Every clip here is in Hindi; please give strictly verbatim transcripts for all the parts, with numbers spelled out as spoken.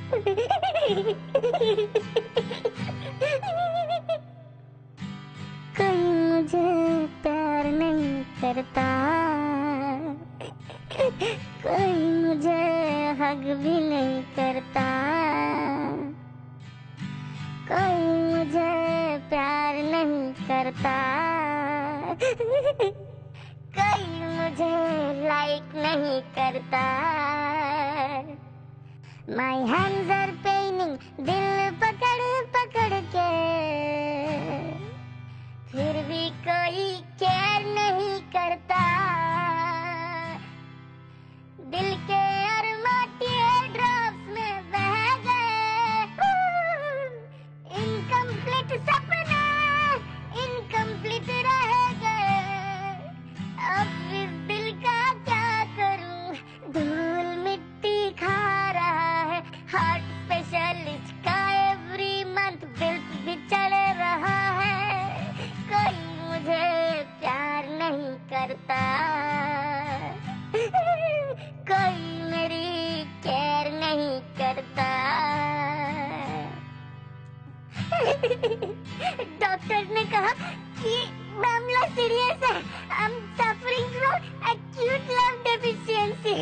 कोई मुझे प्यार नहीं करता, कोई मुझे हग भी नहीं करता, कोई मुझे प्यार नहीं करता, कोई मुझे लाइक नहीं करता। My hands are paining, दिल पकड़ पकड़ के, फिर भी कोई केयर नहीं करता। दिल के अरमा टीयर ड्रॉप्स में बह गए, इनकम्प्लीट सपना इनकम्प्लीट रह गए। अब इस दिल का क्या करूं, धूल मिट्टी खा रहा है। हार्ट स्पेशलिस्ट का एवरी मंथ बिल भी चढ़ रहा है। कोई मुझे प्यार नहीं करता, कोई मेरी केयर नहीं करता। डॉक्टर ने कहा कि मामला सीरियस है, I am suffering from acute love deficiency.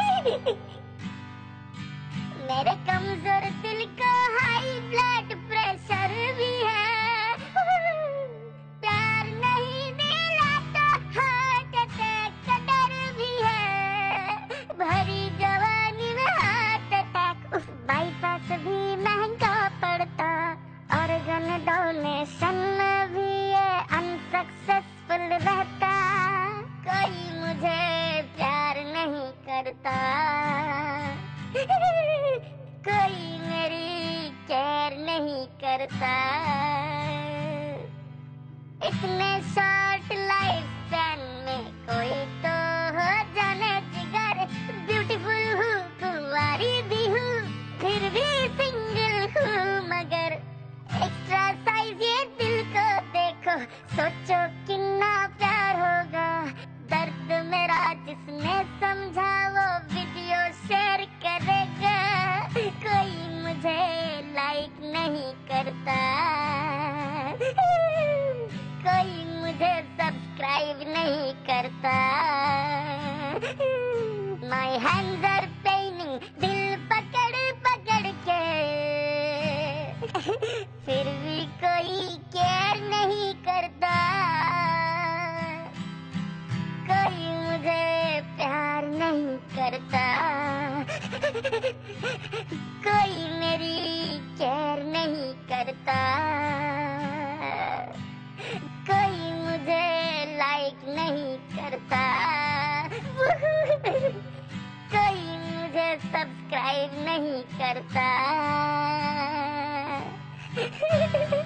मेरे कमजोर दिल को हाई ब्लड प्रेशर भी है। प्यार नहीं दिलाता हार्ट अटैक का डर भी है। भरी जवानी में हार्ट अटैक, उस बाईपास भी महंगा पड़ता। ऑर्गन डोनेशन में भी ये अनसक्सेसफुल रहता। कोई मुझे प्यार नहीं करता, कोई मेरी केयर नहीं करता। इतने शॉर्ट लाइफ स्पैन में कोई तो हो जाने जिगर। ब्यूटीफुल हूँ, कुंवारी भी हूँ, फिर भी सिंगल हूँ। मगर एक्स्ट्रा साइज ये दिल को देखो, सोचो कितना प्यार होगा। दर्द मेरा जिसने समझा वो वीडियो शेयर करेगा। कोई मुझे लाइक नहीं करता, कोई मुझे सब्सक्राइब नहीं करता। माय हैंड्स आर पेनिंग, दिल पकड़ पकड़ के, फिर भी कोई केयर नहीं करता। कोई मुझे प्यार नहीं करता, कोई मेरी केयर नहीं करता। कोई मुझे लाइक नहीं करता, कोई मुझे सब्सक्राइब नहीं करता।